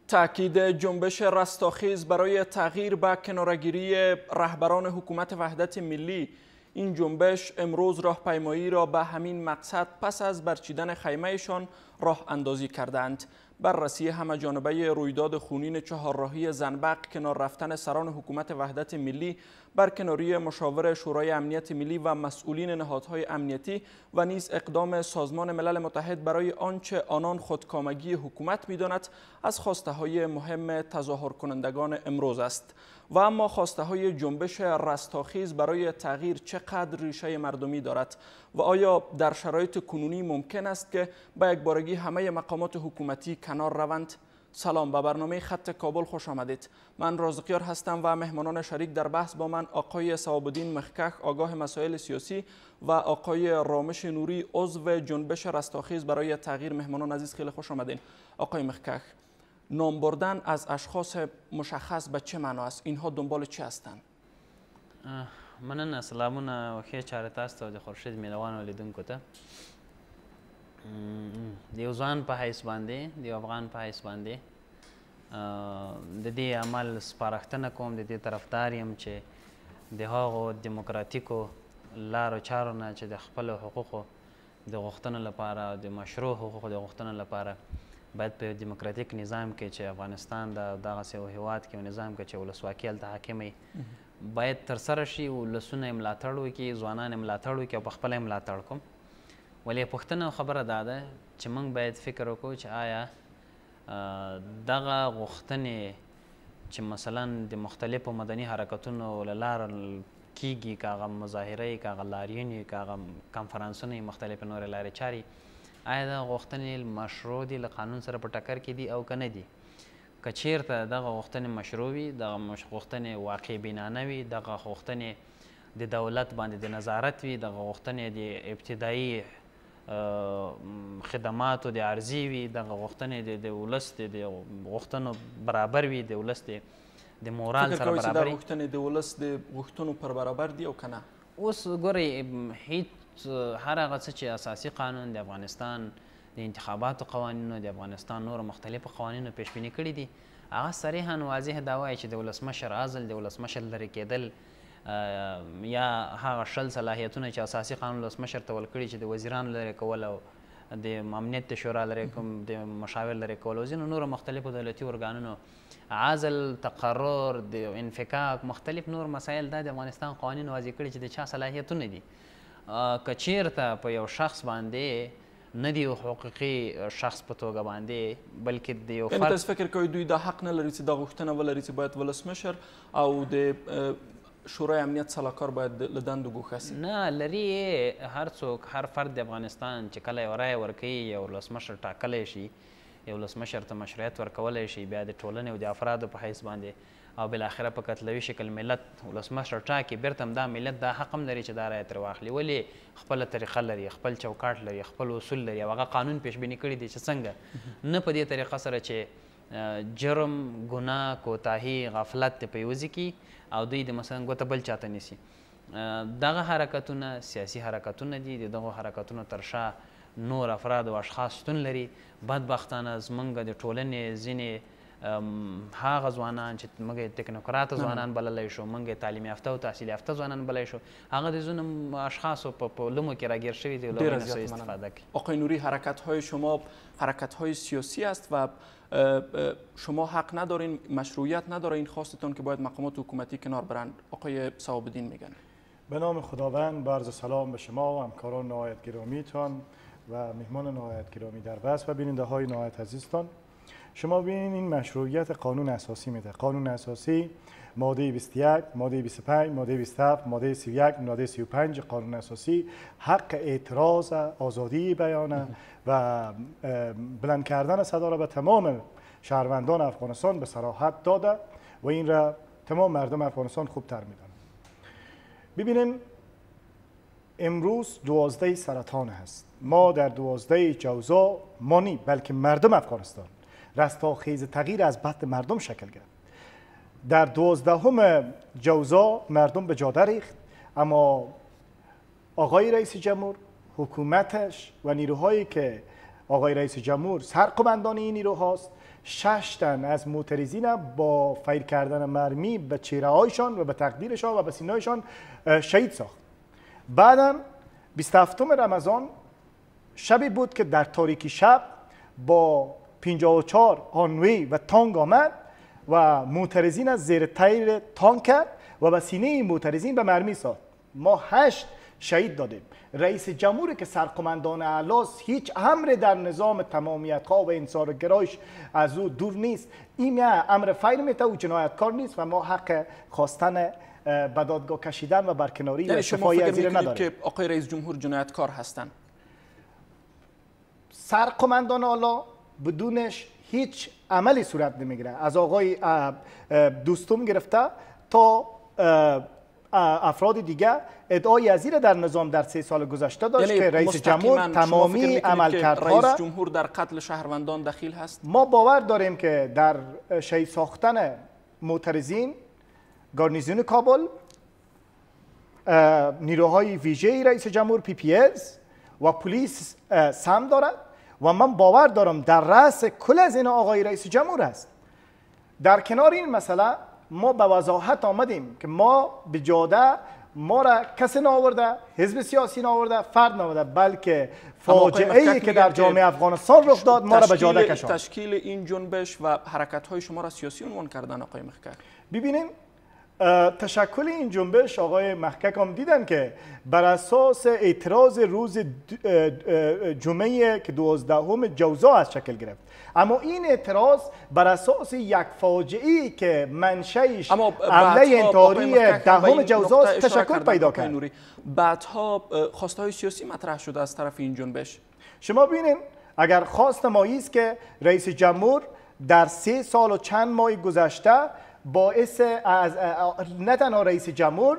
تأکید جنبش رستاخیز برای تغییر به کناره‌گیری رهبران حکومت وحدت ملی. این جنبش امروز راهپیمایی را به همین مقصد پس از برچیدن خیمهشان راه اندازی کردند. بررسی همه‌جانبه رویداد خونین چهارراهی زنبق، کنار رفتن سران حکومت وحدت ملی، برکناری مشاور شورای امنیت ملی و مسئولین نهادهای امنیتی و نیز اقدام سازمان ملل متحد برای آنچه آنان خودکامگی حکومت می‌داند از خواسته‌های مهم تظاهر کنندگان امروز است. و اما خواسته‌های جنبش رستاخیز برای تغییر چقدر ریشه مردمی دارد و آیا در شرایط کنونی ممکن است که به یکبارگی همه مقامات حکومتی کنار روند؟ سلام، به برنامه خط کابل خوش آمدید. من رازقیار هستم و مهمانان شریک در بحث با من آقای ثواب‌الدین مخکخ، آگاه مسائل سیاسی، و آقای رامش نوری، عضو جنبش رستاخیز برای تغییر. مهمانان عزیز خیلی خوش آمدین. آقای مخکخ، نام بردن از اشخاص مشخص به چه معنا است؟ اینها دنبال چه هستند؟ مننه، سلامونه و ښې چارې تاسو ته او د خورشید مینوانو لیدونکو ته. د یو ځوان په حیث باندې، د یو افغان په حیث باندې د دې عمل سپارښتنه کوم، د دې طرفدار یم چې د هغو دیموکراتیکو لارو چارو نه چې د خپلو حقوقو د غوښتنو لپاره، د مشروع حقوقو د غوښتنو لپاره باید په دیموکراتیک نظام کې چې افغانستان دغسې یو هېواد کې یو نظام کې چې ولسواکي هلته حاکمه باید ترسره شي، ولسونه یې ملاتړ وکړي، ځوانان یې ملاتړ وکړي او پخپله یې ملاتړ کوم. ولې پوښتنه او خبره دا ده چې موږ باید فکر وکړو چې آیا دغه غوښتنې چې مثلا د مختلفو مدني حرکتونو له لارې کیږي، که هغه مظاهره که هغه لاریون که هغه کنفرانسونه مختلفې نورې لارې چارې، آیا دغه غوښتنې مشروع دي، له قانون سره په ټکر کې دي او که نه دي؟ که چیرته دغه غوښتنې مشروع وي، دغه غوښتنې واقع بینانه وي، دغه غوښتنې د دولت باندې د نظارت وي، دغه غوښتنې د ابتدایي خدماتو د عرضي وي، دغه غوښتنې د ولس د غوښتنو برابر وي، د ولس د مورال سره برابر وي. فکر کوئ چې دا غوښتنې د ولس د غوښتنو پر برابر دي او که نه؟ اوس ګورئ، هیڅ هر هغه څه چې اساسي قانون د افغانستان د انتخاباتو قوانینو، د افغانستان نورو مختلفو قوانینو پیش بیني کړي دي، هغه صریحا واضح دا وایي چې د ولسمشر عزل، د ولسمشر لرې کېدل، یا هغه شل صلاحیتونه چې اساسي قانون ولسمشر ته ورکړي چې د وزیرانو لرې کول او د امنیت د شورا لرې کوم د مشاور لرې کول او ځینو نورو مختلفو دولتي ارګانونو عزل، تقرر، د انفکاک، مختلف نور مسایل دا د افغانستان قوانینو واضح کړي چې د چا صلاحیتونه دي. که چیرته په یو شخص باندې نه دی یو حقوقي شخص په توګه باندې، بلکې د یو فرد، یعنې تاسو فکر کوئ دوی دا حق نه لري چې دا غوښتنه ولري چې باید ولسمشر او د شورای امنیت سلاکار باید له دندو ګوښه سي؟ نه لري. هر څوک، هر فرد د افغانستان چې کله یو رایه ورکوي، یو ولسمشر ټاکلی شي، یو ولسمشر ته مشروعیت ورکولی شي، بیا د ټولنې او د افرادو په حیث باندې او بالاخره په کتلوي شکل ملت ولسمشر ټاکي، بیرته هم دا ملت دا حق هم لري چې دا رایه ترې واخلي. ولې؟ خپله طریقه لري، خپل چوکاټ لري، خپل اصول لري او هغه قانون پیش بیني کړي دي چې څنګه نه په دې طریقه سره چې جرم، ګناه، کوتاهي، غفلت په یوځي کي او دوی د مثلا ګوته بل چاته نیسي. دغه حرکتونه سیاسي حرکتونه دي، د دغو حرکتونو تر شا نور افراد او اشخاص شتون لري. بدبختانه زموږ د ټولنې ځینې هغه ځوانان چې موږ تکنوکراته ځوانان بللی شو، موږ تعلیم یافته او تحصیل یافته ځوانان بللی شو، هغه د ځینو اشخاصو په لمو کې راګیر شوي دي، له هغوی نه استفاده کوي. آقای نوری، حرکت‌های شما حرکت‌های سیاسی است و شما حق ندارین، مشروعیت نداره این خواستتون که باید مقامات حکومتی کنار برند. آقای ثواب‌الدین میگن. به نام خداوند، با عرض سلام به شما و همکاران نهایت گرامیتان و مهمان نهایت گرامی در بحث و بیننده های نهایت عزیزتان. شما ببینید این مشروعیت قانون اساسی میده. قانون اساسی ماده 21، ماده 25، ماده 27، ماده 31، ماده 35 قانون اساسی حق اعتراض، آزادی بیان و بلند کردن صدا را به تمام شهروندان افغانستان به صراحت داده و این را تمام مردم افغانستان خوب تر میدانند. ببینید امروز 12 سرطان هست. ما در 12 جوزا مانی بلکه مردم افغانستان رستاخیز تغییر از بطن مردم شکل گرفت. در 12 جوزا مردم به جاده ریخت، اما آقای رئیس جمهور، حکومتش و نیروهایی که آقای رئیس جمهور سرقمندان این نیروهاست. 6 تن از معترضین با فیر کردن مرمی به چهره هایشان و به تقدیرشان و به سینه هایشان شهید ساخت. بعدم 27 رمضان شبی بود که در تاریکی شب با 54 هانوی و تانگ آمد و معترضین از زیر تیر تانگ کرد و به سینه معترضین به مرمی ساخت. ما 8 شهید دادیم. رئیس جمهوری که سرقمندان اعلاست، هیچ امر در نظام تمامیت خواه و انصار گرایش از او دور نیست. این امر فیر میته و جنایتکار نیست و ما حق خواستن به دادگاه کشیدن و برکناری و شفایی از این نداریم. که آقای رئیس جمهور جنایتکار هستند؟ سرقمندان اعلی بدونش هیچ عملی صورت نمیگیره. از آقای دوستم گرفته تا افراد دیگه ادعای از این در نظام در 3 سال گذشته داشت که رئیس جمهور تمامی عملکردها رئیس جمهور در قتل شهروندان دخیل هست. ما باور داریم که در شهید ساختن معترضین گارنیزیون کابل، نیروهای ویژه رئیس جمهور PPS و پلیس سهم دارد و من باور دارم در رأس کل از این آقای رئیس جمهور است. در کنار این مسئله ما به وضاحت آمدیم که ما به جاده ما را کسی نآورده، حزب سیاسی نآورده، فرد نآورده، بلکه فاجعه ای که در جامعه افغانستان رخ داد ما را به جاده کشاند. تشکیل این جنبش و حرکت های شما را سیاسی عنوان کردن آقای محقق. ببینین تشکل این جنبش آقای محقق هم دیدن که بر اساس اعتراض روز جمعه که 12 جوزا از شکل گرفت، اما این اعتراض بر اساس یک فاجعه‌ای که منشأش حمله انتحاری 10 جوزا تشکل پیدا کرد. بعدها خواست‌های سیاسی مطرح شده از طرف این جنبش. شما ببینید اگر خواست ما است که رئیس جمهور در 3 سال و چند ماه گذشته باعث از نه تنها رئیس جمهور،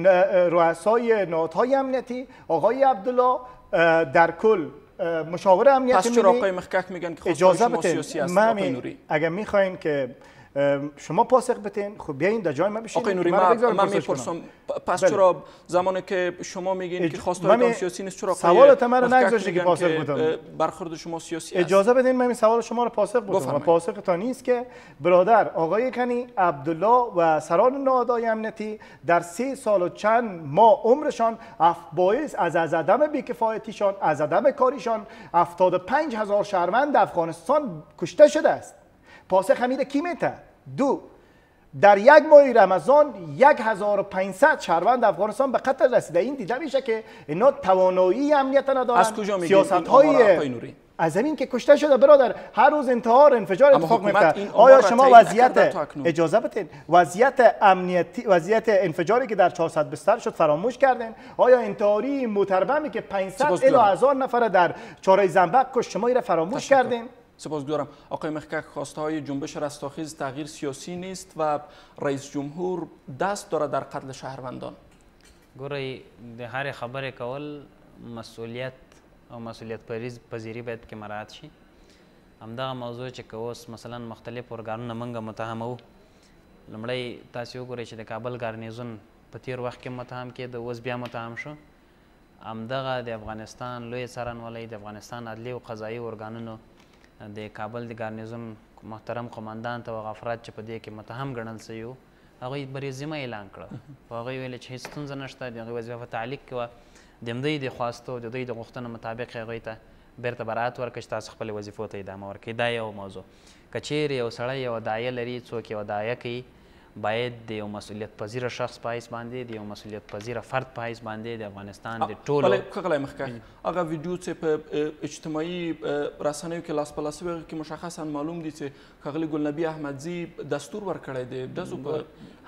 رؤسای نهادهای امنیتی، آقای عبدالله، در کل مشاور امنیتی پس چرا آقای محقق میگن که اجازه شما سیاسی است؟ آقای نوری اگر میخواین که شما پاسخ بتین، خب بیاین در جای ما بشین. آقای نوری من میپرسم پس چرا زمانی که شما میگین که خواستهایتان سیاسی نیست، چرا سوالت من نگذاشته که پاسخ بدم؟ برخورد شما سیاسی است. اجازه بدین من این سوال شما رو پاسخ بدم. پاسختان نیست که برادر آقای کنی عبدالله و سران نهادهای امنیتی در 3 سال و چند ماه عمرشان باعث از عدم بی‌کفایتیشان، از عدم کاریشان 75,000 شهروند افغانستان کشته شده است. پاسخ حمید کی میته؟ 2 در 1 ماه رمضان 1500 شهروند افغانستان به قتل رسیده. این دیده میشه که اینا توانایی امنیت ندارن. از کجا میگید سیاست‌های از زمین که کشته شده برادر، هر روز انتحار انفجار اتفاق میفته. آیا شما وضعیت اجازه بدین وضعیت امنیتی، وضعیت انفجاری که در 400 بستر شد فراموش کردین؟ آیا انتحاری متربمی که 500 الی 1000 نفر در چهارراه زنبق کشت شما را فراموش کردین؟ سپاسگزارم. آقای محقق، خواستهای جنبش رستاخیز تغییر سیاسی نیست و رئیس جمهور دست داره در قتل شهروندان. ګورئ د هر خبرې کول مسئولیت او مسئولیت پذیری باید که مراعات شي. همدغه موضوع چې که اوس مثلا مختلف ارګانونه موږ متهمو، لومړی تاسې وګورئ چې د کابل ګارنیزون په تیر وخت کې متهم کېده، اوس بیا متهم شو. همدغه د افغانستان لوی څارنوالۍ، د افغانستان عدلي او قضایي ارګانونو د کابل د ګارنیزون محترم قماندان او هغه افراد چې په دې کې متهم ګڼل سوي وو، هغوی بریزیمه اعلان کړه. په هغوی ویل چې هېڅ ستونزه نشته، د هغوی وظیفه په تعلیق کې وه، د همدوی د خواستو د دوی د غوښتنو مطابق هغوی ته بیرته براعت ورکړه چې تاسو خپلې وظیفو ته ادامه ورکړئ. دا یو موضوع. که چیرې یو سړی یوه داعیه لري، څوک یوه داعیه کوي، باید د یو مسؤلیت پذیره شخص په حیث باندې، د یو مسؤلیت پذیره فرد په حیث باندې د افغانستان د ټولو ښاغلی محقق، هغه ویډیو چې په اجتماعي رسنیو کې لاس په لاس شوی کې مشخصا معلوم دي چې ښاغلي ګلنبي احمدزي دستور ورکړی دی ډزو په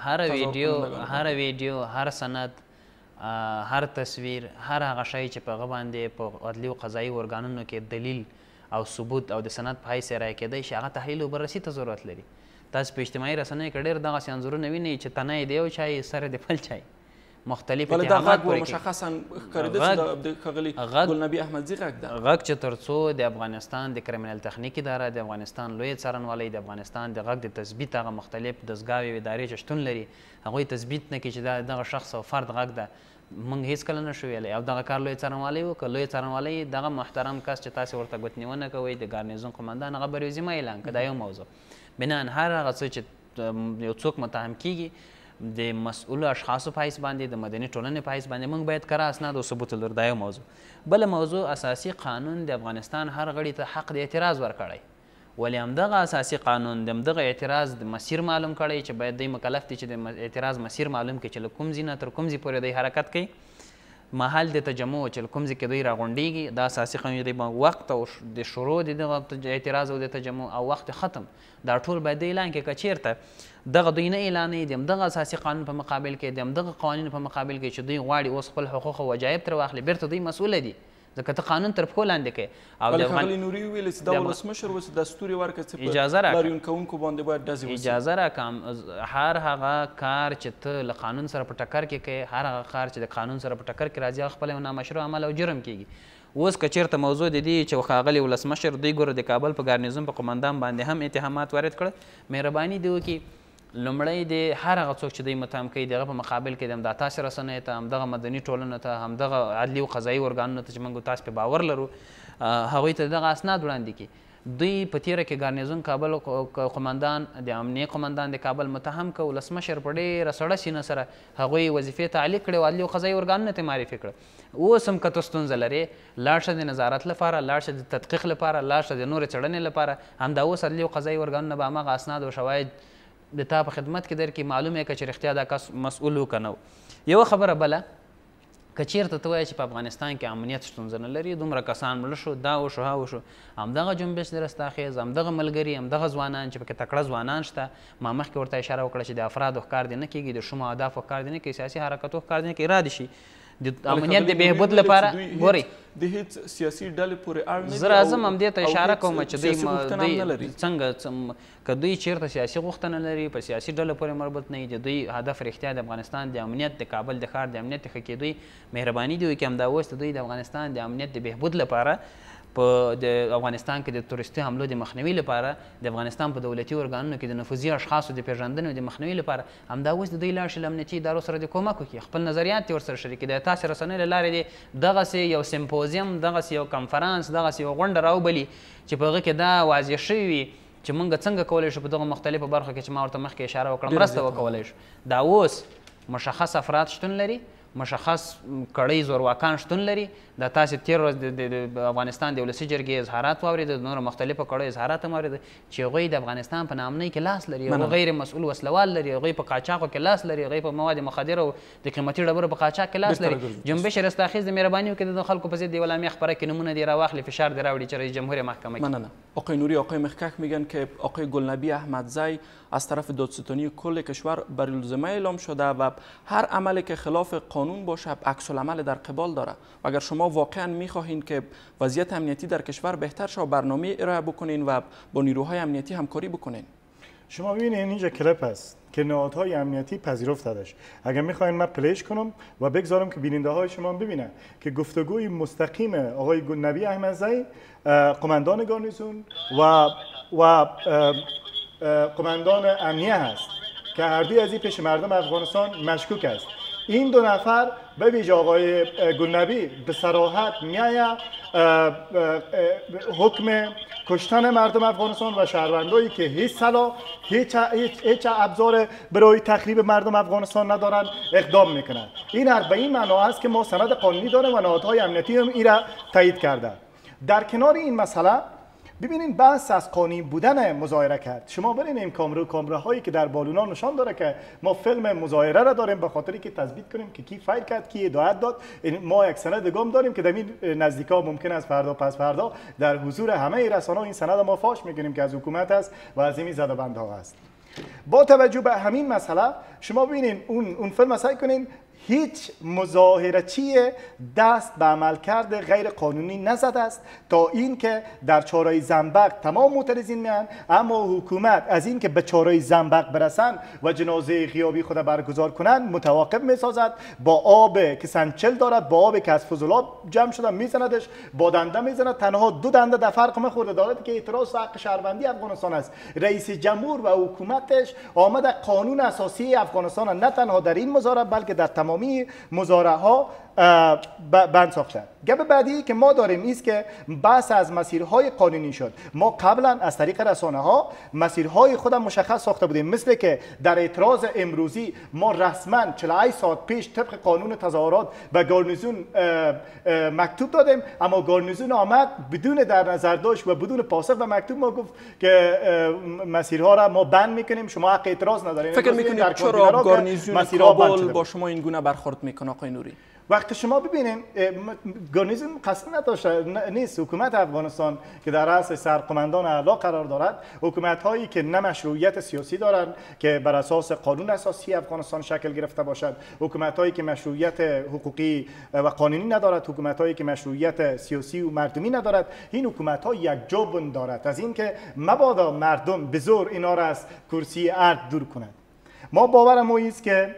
هر ویډیو، هر سند، هر تصویر، هر هغه شی چې په هغه باندې په عدلي او قضایي ارګانونو کې دلیل او ثبوت او د سند په حیث رایې کېدی شي، هغه تحلیل او بررسي ته ضرورت لري. تاسو په اجتماعي رسنیو کې ډېر دغسې انځورونه وینئ چې تنه یې د یو چای سر د بل چای مختلف اتهامات پورې مشخصا ښکارېده چې د ښاغلي ګلنبي احمدزي غږ ده. غږ چې تر څو د افغانستان د کریمینل تخنیک اداره، د افغانستان لویه څارنوالۍ، د افغانستان د غږ د تثبیت هغه مختلف دستګاوې او ادارې چې شتون لري، هغوی تثبیت نه کړي چې دغه شخص او فرد غږ ده، موږ هیڅ کله نشو ویلی او دغه کار لوی څارنوالۍ وکړه. لوی څارنوالۍ دغه محترم کس چې تاسې ورته ګوتنیونه کوئ د ګارنیزون قمندان هغه بریوزیمه اعلان کړه. دا یو موضوع. بناً هر هغه څه چې یو څوک متهم کیږي د مسؤلو اشخاصو په حیث باندې د مدني ټولنې په حیث باندې موږ باید کره اسناد او ثبوت ولرو. دا یو موضوع. بله موضوع اساسي قانون د افغانستان هر غړي ته حق د اعتراض ورکړی، ولی همدغه اساسي قانون د همدغه اعتراض د مسیر معلوم کړی چې باید دوی مکلف دي چې د اعتراض مسیر معلوم کړي چې له کوم ځای نه تر کوم ځای پورې دوی حرکت کوي، محل د تجمع چې له کوم ځای کې دوی راغونډېږي. دا اساسي قانون دی. وخت او د شروع د دغه اعتراض او د تجمع او وخت ختم دا ټول باید د اعلان کې که چېرته دغه دوی نه اعلانوي د همدغه اساسي قانون په مقابل کې د همدغه قوانینو په مقابل کې چې دوی غواړي اوس خپل حقوق او وجایب ترې واخلي، بیرته دوی مسؤله دي ځکه ته قانون تر پښو لاندې کوې. او ښاغلي نوري وویل چې دا ولسمشر اوس دستور یې ورکړه چې اجازه په لاریون کوونکو باندې باید ډزې وشي. اجازه راکړم هر هغه کار چې ته له قانون سره په ټکر کې کوې، هر هغه کار چې د قانون سره په ټکر کې راځي هغه خپله یو نامشروع عمل او جرم کېږي. اوس که چېرته موضوع د دې چې ښاغلي ولسمشر دوی ګوره د کابل په ګارنیزون په قمندان باندې هم اتهامات وارد کړه، مهرباني دې وکړي لومړی د هر هغه څوک چې دوی متهم کوي دغه په مقابل کې د همدا تاسې رسنیو ته، همدغه مدني ټولنو ته، همدغه عدلي او قضایي ارګانونو ته چې موږ تاسو پې باور لرو هغوی ته دغه اسناد وړاندې کړي. دوی په تیره کې ګارنیزون کابل قمندان د امنیې قمندان د کابل متهم که ولسمشر په ډېره سړه سینه سره هغوی وظیفې تعلیق کړې او عدلي او قضایي ارګانونو ته معرفي کړه. اوس هم که ته ستونزه لرې لاړ شه د نظارت لپاره، لاړ شه د تدقیق لپاره، لاړ شه د نورې څېړنې لپاره. همدا اوس عدلي او قضایي ارګانونه به هماغه اسناد او شواهد د تا په خدمت کې درکړي، معلومه یې که چې رښتیا دا کس مسؤول و که نه و. یوه خبره بله، که چېرته ته وایې چې په افغانستان کې امنیت ستونزه نه لري، دومره کسان مړه شو، دا وشو ها وشو، همدغه جنبش د رستاخیز، همدغه ملګري، همدغه ځوانان چې پکې تکړه ځوانان شته، ما مخکې ورته اشاره وکړه چې د افرادو ښکار دې نه کېږي، د شومو اهدافو ښکار دې نه کوي، سیاسي حرکتو ښکار دې نه کوي، را دې شي د امنیت د بهبود لپاره. ګورئ د هیڅ سیاسي ډلې پورې اړ نه دي. زه راځم همدې ته اشاره کوم چې دوی څنګه که دوی چېرته سیاسي غوښتنه لري، په سیاسي ډله پورې مربوط نه وي، د دوی هدف رښتیا د افغانستان د امنیت، د کابل د ښار د امنیت د ښه کېدوی، مهرباني دې وکړي همدا اوس د دوی د افغانستان د امنیت د بهبود لپاره، په د افغانستان کې د تورستي حملو د مخنیوي لپاره، د افغانستان په دولتي ارګانونو کې د نفوذي اشخاصو د پېژندنې د مخنیوي لپاره همدا اوس د دوی لاړ شي له امنیتي ادارو سره د کومک وکړي، خپل نظریات یې ورسره شریک کړي. د تاسې رسنیو له لارې دې دغسې یو سمپوزیم، دغسې یو کنفرانس، دغسې یو غونډه راوبلي چې په هغه کې دا واضح شوي وي چې موږ څنګه کولی شو په دغه مختلفو برخو کې چې ما ورته مخکې اشاره وکړه مرسته وکولی شو. دا اوس مشخص افراد شتون لري، مشخص کړۍ زورواکان شتون لري. دا تاسې تېر ورځ د افغانستان د ولسي جرګې اظهارات واورېده، د نورو مختلفو کړیو اظهارات هم واورېده چې هغوی د افغانستان په ناامنۍ کې لاس لري، هغوی غیر مسؤل وسلوال لري، هغوی په قاچاقو کې لاس لري، هغوی په مواد مخدره او د قیمتي ډبرو په قاچاق کې لاس لري. جنبش رستاخیز د مهرباني وکړي د خلکو په ضد یوه اعلامیه خپره کړي، نمونه دې راواخلي، فشار دې راوړي چې رئیس جمهور محکمه مننه. آقای نوری، آقای مخکک میگن که آقای گلنبی احمدزی از طرف دادستانی کل کشور بریالزمه اعلام شده و هر عملی که خلاف قانون باشه عکس العمل در قبال داره. و اگر شما واقعا میخواهید که وضعیت امنیتی در کشور بهتر شه، برنامه ارائه بکنین و با نیروهای امنیتی همکاری بکنین. شما ببینید اینجا کلیپ هست که نهادهای امنیتی پذیرفتدش. اگر میخواین من پلیش کنم و بگذارم که بیننده های شما ببینن که گفتگوی مستقیم آقای گلنبی احمدزی، قماندان گارنیزون و قماندان امنیه هست که هر دوی از این پیش مردم افغانستان مشکوک است. این دو نفر به ویژه آقای گلنبی به صراحت میآید حکم کشتن مردم افغانستان و شهروندایی که هیچ سلاح، هیچ ابزار برای تخریب مردم افغانستان ندارند اقدام میکنند. این به این معنا است که ما سند قانونی داریم و نهادهای امنیتی هم این را تایید کرده. در کنار این مسئله ببینید بحث از قانونی بودن مظاهره کرد. شما برین این کامراهایی که در بالونا نشان داره که ما فیلم مظاهره را داریم به خاطری که تثبیت کنیم که کی فایل کرد، کی هدایت داد. ما یک سند گام داریم که در این نزدیکا ممکن است فردا پس فردا در حضور همه رسانه‌ها این سند ما فاش میکنیم که از حکومت است و از این زده‌بندها است. با توجه به همین مسئله شما ببینید اون فیلم سعی کنین هیچ مظاهره‌چی دست به عملکرد غیر قانونی نزده است تا اینکه در چهارراه زنبق تمام معترضین میان، اما حکومت از اینکه به چهارراه زنبق برسن و جنازه غیابی خود برگزار کنند متوقف میسازد. با آب که سنچل دارد، با آب که از فضلات جمع شده میزندش، با دنده میزند. تنها 2 دنده در فرق میخورده دارد که اعتراض حق شهروندی افغانستان است. رئیس جمهور و حکومتش آمده قانون اساسی افغانستان نه تنها در این مظاهره بلکه در تمام تمامی مزارع ها بند ساخته. گپ بعدی که ما داریم است که بحث از مسیرهای قانونی شد. ما قبلا از طریق رسانه ها مسیرهای خود مشخص ساخته بودیم، مثل که در اعتراض امروزی ما رسما 48 ساعت پیش طبق قانون تظاهرات به گارنیزون مکتوب دادیم، اما گارنیزون آمد بدون در نظر داشت و بدون پاسخ به مکتوب ما گفت که مسیرها را ما بند میکنیم، شما حق اعتراض ندارین. فکر میکنید چرا گارنیزون کابل با شما این گونه برخورد میکنه آقای نوری؟ وقتی شما ببینین گارنیزون قصد نداشته نیست. حکومت افغانستان که در رأس سرقمندان اعلی قرار دارد، حکومت هایی که نه مشروعیت سیاسی دارند که بر اساس قانون اساسی افغانستان شکل گرفته باشد، حکومت هایی که مشروعیت حقوقی و قانونی ندارد، حکومت هایی که مشروعیت سیاسی و مردمی ندارد، این حکومت ها یک جوبن دارد از اینکه مبادا مردم به زور اینا را از کرسی ارض دور کند. ما باورم است که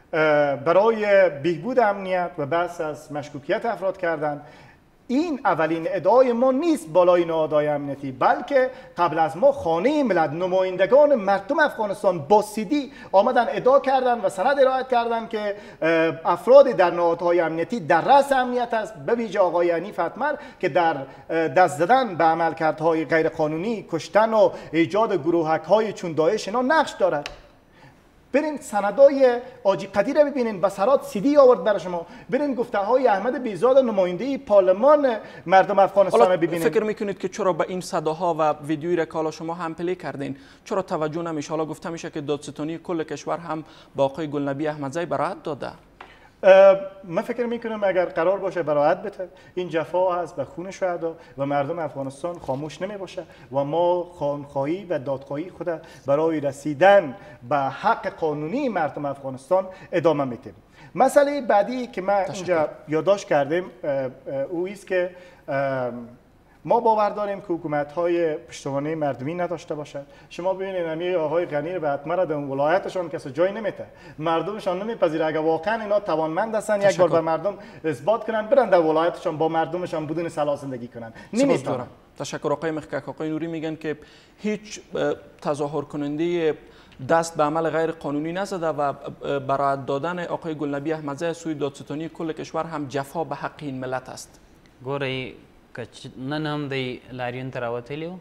برای بهبود امنیت و بحث از مشکوکیت افراد کردن، این اولین ادعای ما نیست بالای نهادهای امنیتی، بلکه قبل از ما خانه ملت نمایندگان مردم افغانستان با سیدی آمدن ادعا کردن و سند ارائه کردن که افراد در نهادهای امنیتی در رأس امنیت است، به ویژه آقای حنیف اتمر که در دست زدن به عملکردهای غیرقانونی، کشتن و ایجاد گروهک‌های چون داعش اینا نقش دارد. برین سندای آجی قدیر ببینین، بصرات سیدی آورد برای شما. برین گفته های احمد بیزاد نماینده پارلمان مردم افغانستان ببینین. فکر میکنید که چرا به این صداها و ویدیویی را که حالا شما هم پلی کردین چرا توجه نمیشه؟ حالا گفته میشه که دادستانی کل کشور هم با آقای گلنبی احمدزی برائت داده. من فکر میکنم اگر قرار باشه برائت بده، این جفا هست به خون شهدا و مردم افغانستان خاموش نمی باشه و ما خانخواهی و دادخواهی خود برای رسیدن به حق قانونی مردم افغانستان ادامه میدیم. مسئله بعدی که من اینجا یادداشت کردم او است که ما باور داریم که حکومت‌های پشتوانه مردمی نداشته باشد. شما ببینید همین آقای غنی و اتمر در ولایتشان کسی جای نمیده، مردمشان نمیپذیره. اگر واقعا اینا توانمند هستن یک بار به مردم اثبات کنن، برن در ولایتشان با مردمشان بدون سلاح زندگی کنن. نمیتونن. تشکر آقای مخکک. آقای نوری میگن که هیچ تظاهر کننده دست به عمل غیر قانونی نزده و برائت دادن آقای گلنبی احمدزی سوی دادستانی کل کشور هم جفا به حق این ملت است. ګورئ که نن هم دی لاریون ته راوتلی و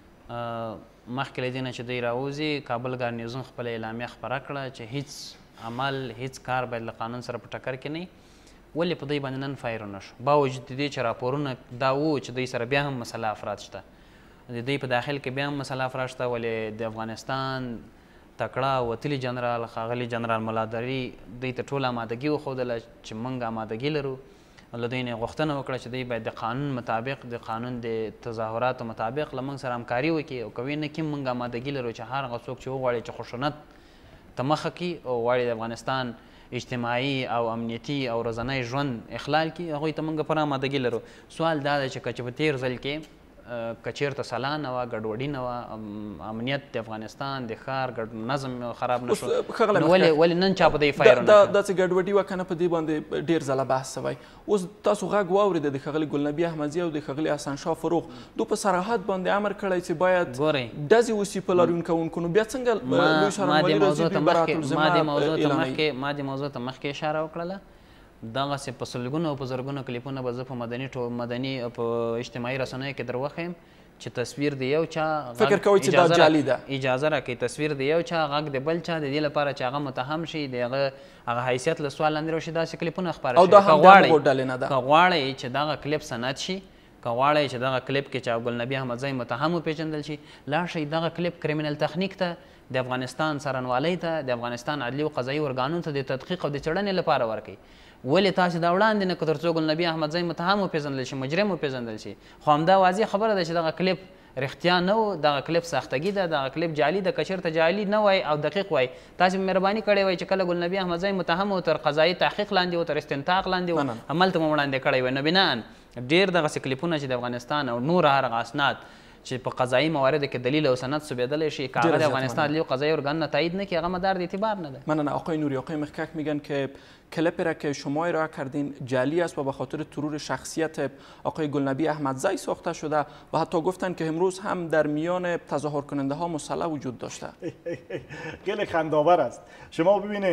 مخکې له دې نه چې دی راوځي، کابل ګارنیزون خپله اعلامیه خپره کړه چې هیڅ عمل هیڅ کار باید له قانون سره په ټکر کې نه وي. ولې په دوی باندې نن فایر ونه شو؟ باوجود د دې چې راپورونه دا وو چې دوی سره بیا هم مسله افراد شته، د دوی په داخل کې بیا هم مسله افراد شته. ولې د افغانستان تکړه وتلي جنرال ښاغلي جنرال ملادري دوی ته ټوله آمادګي وښودله چې موږ آمادګي لرو. له دوی نه غوښتنه وکړه چې دوی باید د قانون مطابق د قانون د تظاهراتو مطابق له موږ سره همکاري وکړي او که ویې نه کړي موږ آمادګي لرو چې هر هغه څوک چې وغواړي چې خشونت ته مخه کړي او غواړي د افغانستان اجتماعي او امنیتي او ورځنی ژوند اخلال کړي، هغوی ته موږ پوره آمادګي لرو. سوال دا دی چې که په تېر ځل کې که چېرته سلا نه وه، ګډوډي نه وه، امنیت د افغانستان د ښار نظم خراب نه شو، نو ولې نن چا په دې فایر ونه کړه؟ داسې ګډوډي وه که نه، په دې باندې ډېر ځله بحث شوی. اوس تاسو غږ واورېده د ښاغلي ګلنبي احمدزي او د ښاغلي حسن شاه فروغ دو په صراحت باندې امر کړی چې باید ډزې وسي په لاریون کوونکو. نو بیا څنګه لوی څارنوالي راځي دوی برات الذمه اعلانوي؟ ما دې موضوع ته مخکې اشاره وکړله. دغسې په سلګونو او په زرګونو کلیپونه به زه په مدني په اجتماعي رسنیو کې در وښیم چې تصویر د یو چا فکر کوئ چې دا جعلي ده. اجازه راکړئ، تصویر د یو چا غږ د بل چا د دې لپاره چې هغه متهم شي، د هغه حیثیت له سوال لاندې راشي، داسې کلیپونه خپاره شي. او دا هم د هغو ډلې نه ده. که غواړئ چې دغه کلیپ سند شي، که غواړئ چې دغه کلیپ کې چې ګلنبي احمدزی متهم وپېژندل شي، لاړ شئ دغه کلیپ کریمینل تخنیک ته، د افغانستان څارنوالۍ ته، د افغانستان عدلي او قضایي ارګانونو ته د تحقیق او د څېړنې لپاره ورکړئ. ولې تاسې دا وړاندې نه کړه تر څو ګلنبي احمدزی متهم وپېژندل شي، مجرم وپېژندل شي؟ خو همدا واضح خبره ده چې دغه کلیپ رښتیا نه و، دغه کلیپ ساختګي ده، دغه کلیپ جعلي ده. که چېرته جعلي نه وای او دقیق وای، تاسې مهرباني کړې وای چې کله ګلنبي احمدزی متهم و تر قضایي تحقیق لاندې و، تر استنطاق لاندې و، هملته مو وړاندې کړی وای. نو بناً ډېر دغسې کلیپونه چې د افغانستان او نور هر هغه اسناد چې په قضایي مواردو کې دلیل او سند ثبتېدلی شي، که هغه د افغانستان عدلي و قضایي ارګانونه تایید نه کړي، هغه مدار د اعتبار نه ده. مننه آقای نوری. آقای مخکک میگن که کلیپی را که شما ارائه کردین جعلی است و به خاطر ترور شخصیت آقای گلنبی احمدزی ساخته شده و حتی گفتن که امروز هم در میان تظاهر کننده ها مسلح وجود داشته. خیلی خنده‌آور است. شما ببینین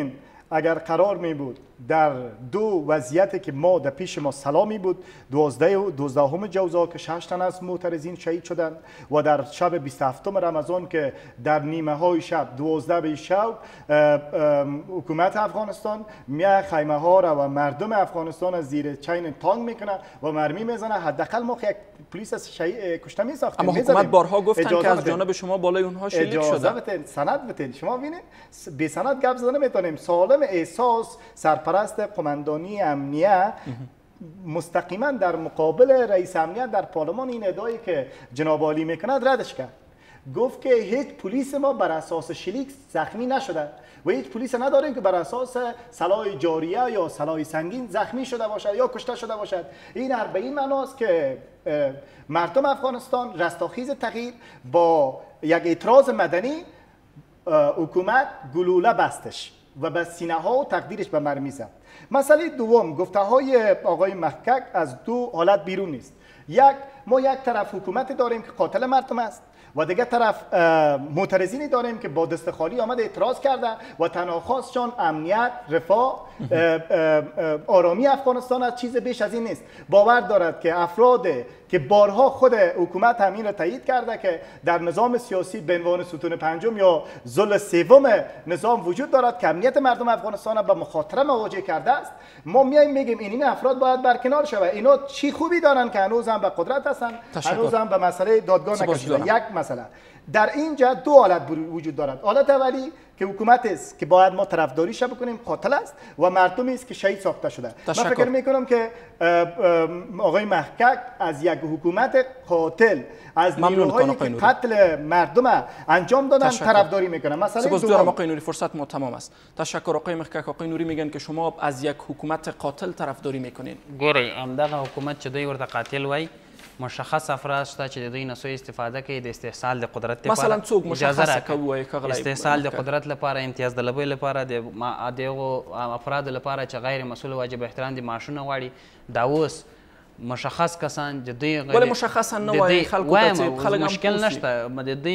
اگر قرار می بود در دو وضعیتی که ما در پیش ما سلامی بود 12 جوزا که 6 تن از معترضین شهید شدند و در شب 27 رمضان که در نیمه های شب 12 شب حکومت افغانستان میاد خیمه ها را و مردم افغانستان از زیر چین تانگ میکنه و مرمی میزنه. حداقل ما یک پلیس از کشته میساختیم. اما حکومت بارها گفتن که از جانب شما بالای اونها شلیک شده. اجازه بدین، سند بدین. شما ببینید بی سند گپ زدن نمیتونیم. سالم احساس سرپرست قماندانی امنیه مستقیما در مقابل رئیس امنیت در پارلمان این ادعایی که جناب عالی میکند ردش کرد. گفت که هیچ پلیس ما بر اساس شلیک زخمی نشده و هیچ پلیس نداریم که بر اساس سلاح جاریه یا سلاح سنگین زخمی شده باشد یا کشته شده باشد. این به این معناست که مردم افغانستان رستاخیز تغییر با یک اعتراض مدنی حکومت گلوله بستش و به سینه ها و تقدیرش به مرمی زد. مسئله دوم، گفته های آقای محقق از دو حالت بیرون نیست. ما یک طرف حکومت داریم که قاتل مردم است و دیگه طرف معترضینی داریم که با دست خالی آمده اعتراض کرده و تنها خواستشان امنیت، رفاه، آرامی افغانستان از چیز بیش از این نیست. باور دارد که افراد که بارها خود حکومت همین را تایید کرده که در نظام سیاسی به عنوان ستون پنجم یا ضلع سوم نظام وجود دارد که امنیت مردم افغانستان را به مخاطره مواجه کرده است. ما میایم میگیم این افراد باید برکنار شود. اینا چی خوبی دارن که هنوز هم به قدرت هستن، هنوز هم به مسئله دادگاه نکشیدن. یک مسئله در اینجا دو حالت وجود دارد. حالت اولی که حکومت است که باید ما طرفداریش بکنیم قاتل است و مردمی است که شهید ساخته شده. من فکر میکنم که آقای محقق از یک حکومت قاتل از نیروهایی که قتل مردم انجام دادن طرفداری میکنه. مثلا سپاسگزارم آقای نوری، فرصت ما تمام است. تشکر آقای محقق. آقای نوری میگن که شما از یک حکومت قاتل طرفداری میکنین. ګورئ همدغه حکومت چې دوی ورته قاتل وایي مشخص افراد شته چې د دوی نه سوء استفاده کوي د استحصال د قدرت لپاره. مثلا څوک مشخصه کوي استحصال د قدرت لپاره، امتیاز د لبۍ لپاره، د هغو افرادو لپاره چې غیر مسؤل واجب احترام دي معاشونه غواړي. دا اوس مشخص کسان د دوی ولې مشخصا نه وایي خلکو ته چې خلک مشکل نشته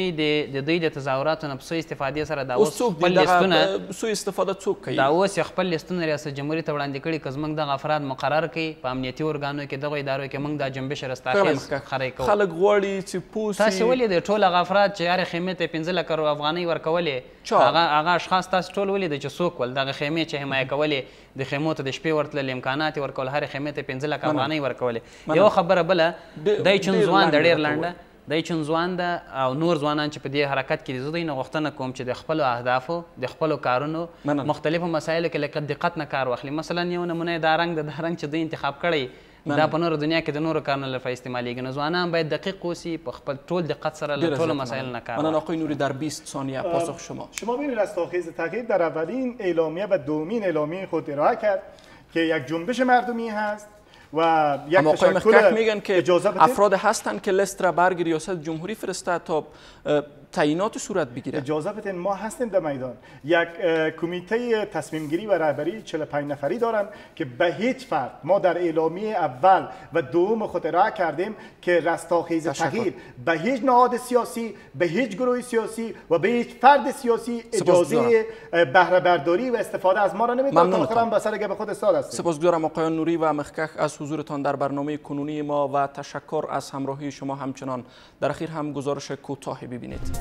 د دوی د تظاهراتو نه په سوء استفادې سره دا اوس خپل لیستونه سوء استفاده څوک کوي؟ دا اوس خپل لیستونه ریاست جمهوریت ته وړاندې کړي که زموږ دغه افراد مقرر کړي په امنیتي ارګانو کې دغو ادارو کې موږ دا جنبش رستاخیز خرې کوو. خلک غواړي چې پوه سي. تاسې ولې د ټول هغه افراد چې هرې خیمې ته 15 لکه افغانۍ ورکولې هغه اشخاص تاسې ټول ولیدئ چې څوک ول دغه خیمې چې حمایه کولې د خیمو ته د شپې ورتلل امکانات یې ورکول هرې خیمې ته 15 لکه افغانۍ ورکولې. یوه خبره بله دی چون ځوان د ډېر لنډه دی چون ځوان ده او نور ځوانان چې په دې حرکت کې دي زه دوی نه غوښتنه کوم چې د خپلو اهدافو د خپلو کارونو مختلفو مسایلو کې لکه دقت نه کار واخلي. مثلا یو نمونه دا رنګ د رنګ چې دوی انتخاب کړی دا په نورو دنیا کې د نورو کارونو لپاره استعمالیږي. نو ځوانان باید دقیق اوسي، په خپل ټول دقت سره له ټولو مسایلو نه کار واخلي. آقای نوری در 20 ثانیه پاسخ شما ببینید رستاخیز تغییر در اولین اعلامیه و دومین اعلامیه خود ارائه کرد که یک جنبش مردمی هست و یک آقای محقق میگن که افراد هستند که لیست را برگ ریاست جمهوری فرسته تا تعیینات صورت بگیره. اجازه بدین ما هستیم در میدان. یک کمیته تصمیم گیری و رهبری 45 نفری دارن که به هیچ فرد ما در اعلامیه اول و دوم خود ارائه کردیم که رستاخیز تغییر به هیچ نهاد سیاسی، به هیچ گروه سیاسی و به هیچ فرد سیاسی اجازه بهره برداری و استفاده از ما را نمیده. تا آخر هم به سر گپ خود استاد هستیم. سپاسگزارم آقایان نوری و محقق از حضورتان در برنامه کنونی ما و تشکر از همراهی شما. همچنان در اخیر هم گزارش کوتاهی ببینید.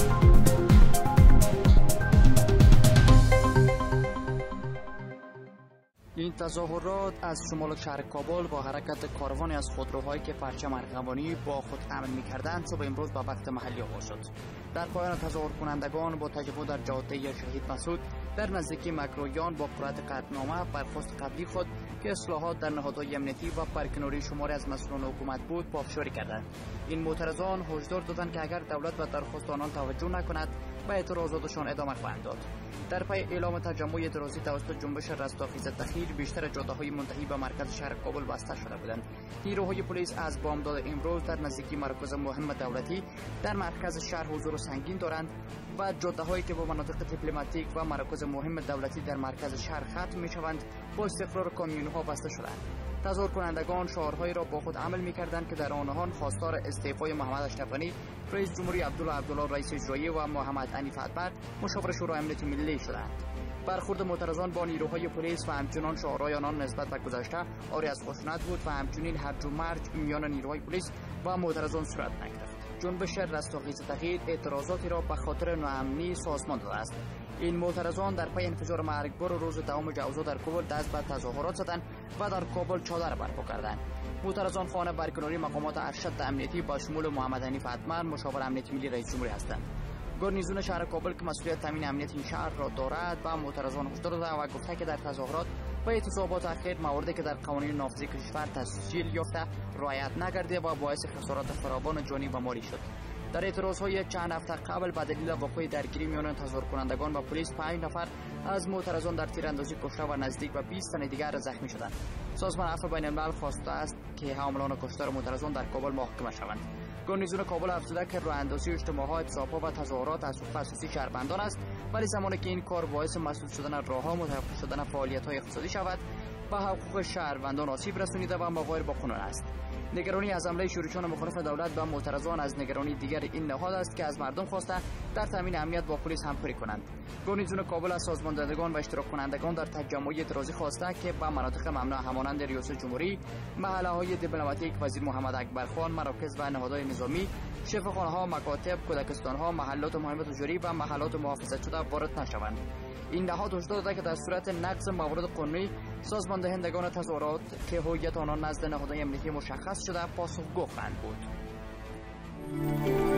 این تظاهرات از شمال شهر کابل با حرکت کاروانی از خودروهایی که پرچم ارغوانی با خود حمل می‌کردند صبح امروز به وقت محلی آغاز شد. در پایان تظاهر کنندگان با تجمع در جاده شهید مسعود در نزدیکی مکرویان با قرعت قطعنامه برخواست قبلی خود که اصلاحات در نهادهای امنیتی و برکناری شماری از مسئولان حکومت بود پافشاری کردند. این معترضان هشدار دادند که اگر دولت به درخواست آنان توجه نکند به اعتراضاتشان ادامه خواهند داد. در پی اعلام تجمع اعتراضی توسط جنبش رستاخیز تغییر بیشتر جاده‌های منتهی به مرکز شهر کابل بسته شده بودند. نیروهای پلیس از بامداد امروز در نزدیکی مرکز مهم دولتی در مرکز شهر حضور سنگین دارند و جاده‌هایی که با مناطق دیپلماتیک و مرکز مهم دولتی در مرکز شهر ختم می‌شوند با استقرار کامیون‌ها بسته شدند. تظاهر کنندگان شعارهایی را با خود عمل می‌کردند که در آنها خواستار استعفای محمد اشرف غنی، رئیس جمهوری عبدالله رئیس اجرایی و محمد حنیف اتبر مشاور شورای امنیت ملی شدند. برخورد معترضان با نیروهای پلیس و همچنان شعارهای آنان نسبت به گذشته آری از خشونت بود و همچنین هرج و مرج میان نیروهای پلیس و معترضان صورت نگرفت. جنبش رستاخیز تغییر اعتراضاتی را به خاطر ناامنی سازمان داده است. این معترضان در پی انفجار مرگبار روز 10 جوزا در کابل دست به تظاهرات زدند و در کابل چادر برپا کردند. معترضان خواهان برکناری مقامات ارشد امنیتی با شمول محمد حنیف اتمر مشاور امنیت ملی رئیس جمهوری هستند. گارنیزون شهر کابل که مسئولیت تامین امنیت این شهر را دارد و معترضان هشدار داده و گفته که در تظاهرات و اعتصابات اخیر مواردی که در قوانین نافذی کشور تسجیل یافته رعایت نگردیده و باعث خسارات فراوان جانی و مالی شد. در اعتراضهای چند هفته قبل به دلیل وقوع درگیری میان تظاهر کنندگان و پلیس 5 نفر از معترضان در تیراندازی کشته و نزدیک به 20 تن دیگر زخمی شدند. سازمان عفو بین الملل خواسته است که حاملان کشته معترضان در کابل محاکمه شوند. گارنیزون کابل افزوده که راه اندازی اجتماعات، اعتصابات و تظاهرات از حقوق اساسی شهروندان است، ولی زمانی که این کار باعث مسدود شدن راهها، متوقف شدن فعالیت‌های اقتصادی شود و حقوق شهروندان آسیب رسانیده و مغایر با قانون است. نگرانی از حمله شورشیان مخالف دولت و معترضان از نگرانی دیگر این نهاد است که از مردم خواسته در تامین امنیت با پلیس همکاری کنند. گارنیزون کابل از سازماندهندگان و اشتراک کنندگان در تجمع اعتراضی خواسته که به مناطق ممنوع همانند ریاست جمهوری، محله‌های دیپلماتیک، وزیر محمد اکبرخان، مراکز و نهادهای نظامی، شفاخانه‌ها، مکاتب، کودکستان‌ها، محلات مهمه تجاری و محلات محافظت شده وارد نشوند. این نهاد هشدار داده که در صورت نقض موارد قانونی سازماندهندگان تظاهرات که هویت آنان نزد نهادهای امنیتی مشخص شده پاسخگو خواهند بود.